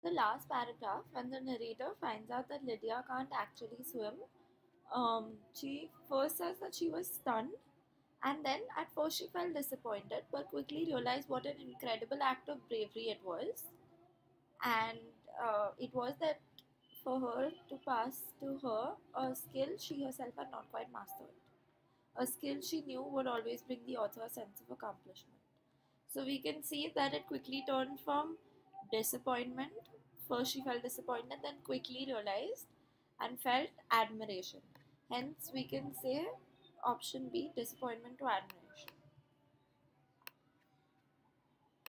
the last paragraph, when the narrator finds out that Lydia can't actually swim, she first says that she was stunned, and then at first she felt disappointed, but quickly realized what an incredible act of bravery it was. And it was that for her to pass to her a skill she herself had not quite mastered, a skill she knew would always bring the author a sense of accomplishment. So we can see that it quickly turned from disappointment. First, she felt disappointed, then quickly realized and felt admiration. Hence, we can say option B, disappointment to admiration.